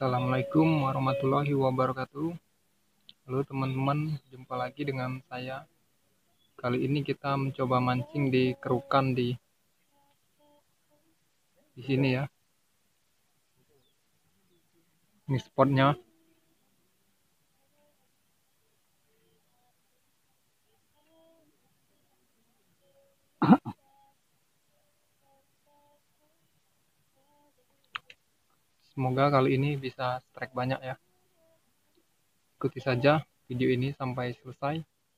Assalamualaikum warahmatullahi wabarakatuh. Halo teman-teman, jumpa lagi dengan saya. Kali ini kita mencoba mancing di kerukan di sini ya. Ini spotnya. Semoga kali ini bisa strike banyak ya. Ikuti saja video ini sampai selesai.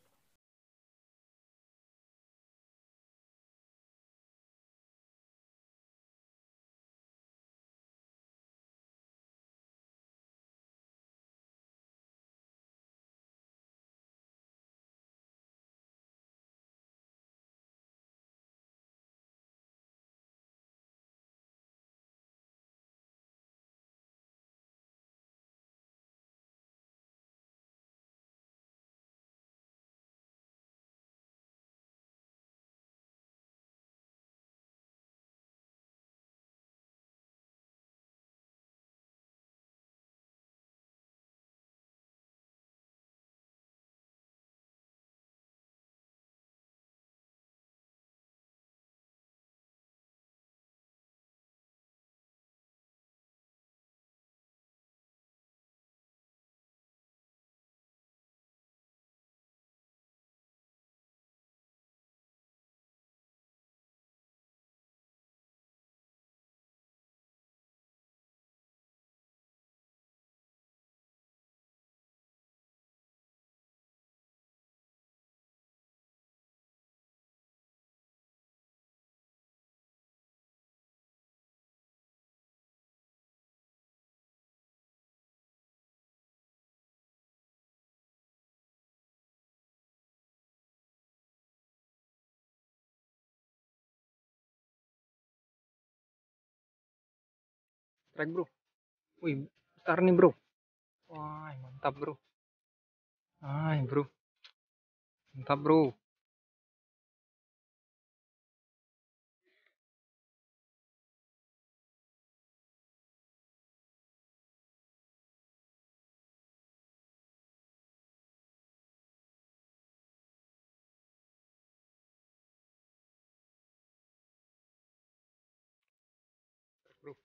Strike bro. Wih, besar nih bro. Wah, mantap bro. Bro. Mantap bro. Bro.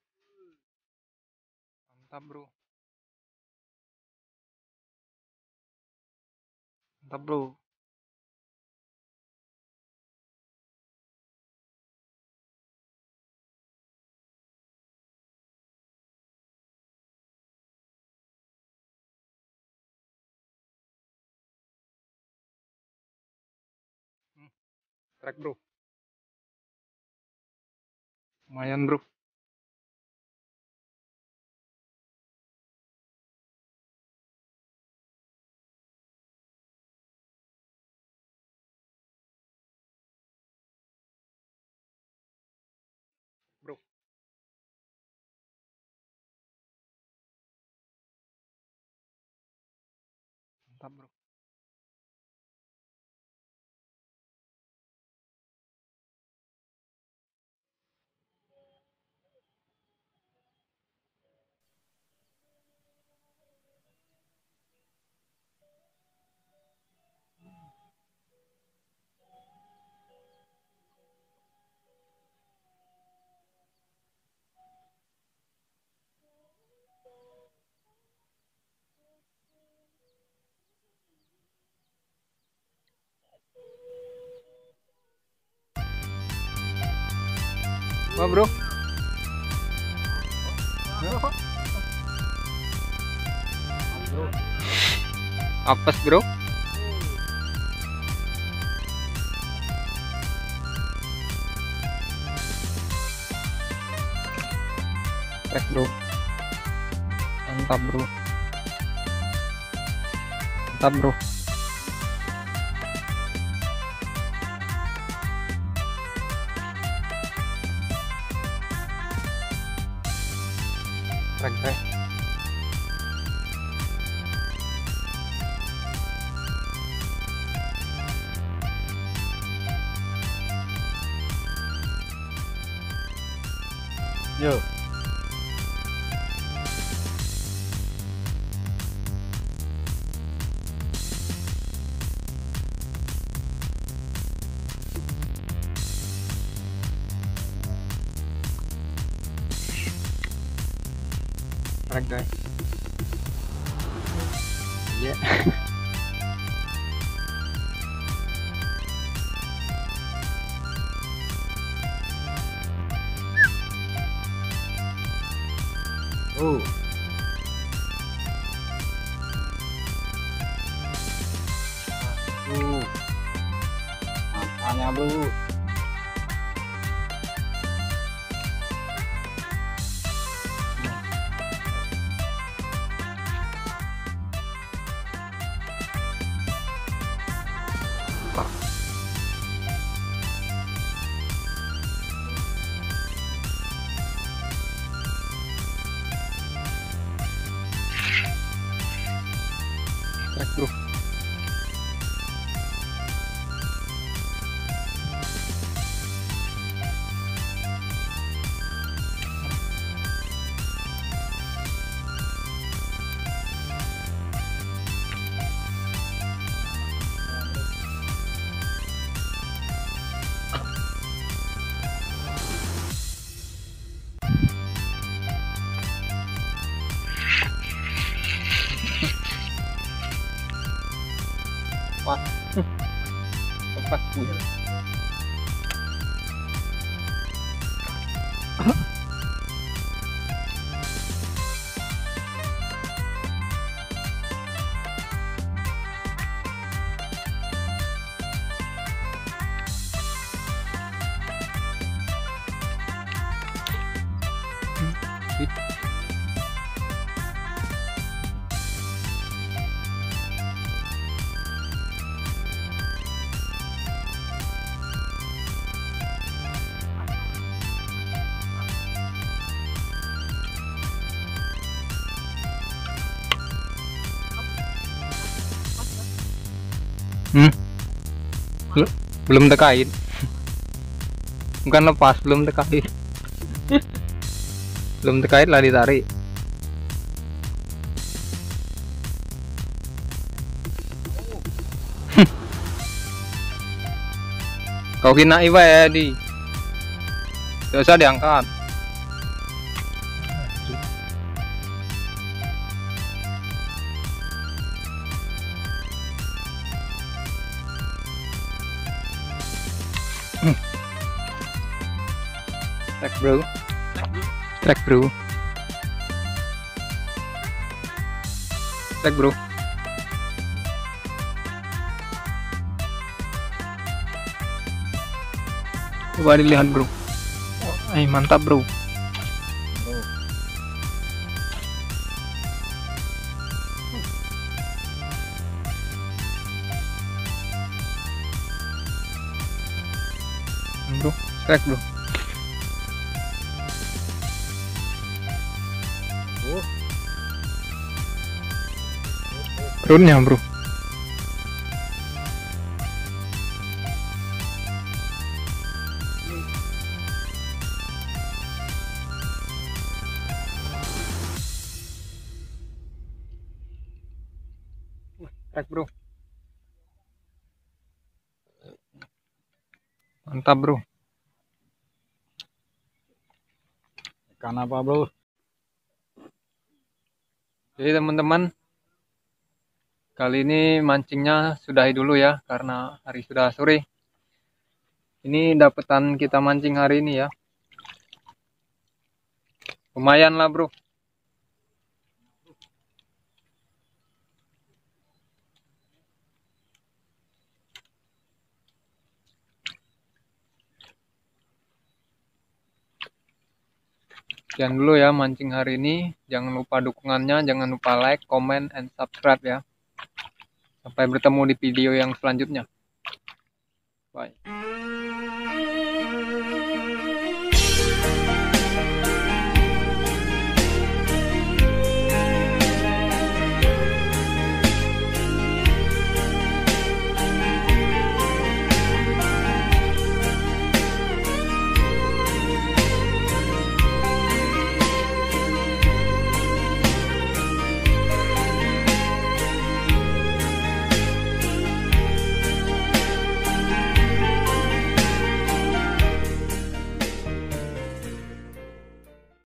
Mantap bro. Mantap bro. Strike bro. Lumayan bro. Bro. Mantap bro. Wah bro. Apes bro. Strike bro. Mantap bro. Mantap bro. Strike. Yo. tarik guys. Ya. Oh. Makanya bro. Tarik bro. Wah, lepas punya. Belum terkait, bukan lepas, belum terkait. Belum terkait lah ditarik. Kau kena iwa ya di, tidak usah diangkat. Strike bro, strike bro, strike bro. Coba dilihat bro. Mantap bro. Bro, strike bro. Runnya bro. Strike bro. Mantap bro. Ikan apa bro? Jadi teman-teman, kali ini mancingnya sudahi dulu ya, karena hari sudah sore. Ini dapetan kita mancing hari ini ya. Lumayan lah bro. Sekian dulu ya mancing hari ini. Jangan lupa dukungannya, jangan lupa like, comment, and subscribe ya. Sampai bertemu di video yang selanjutnya.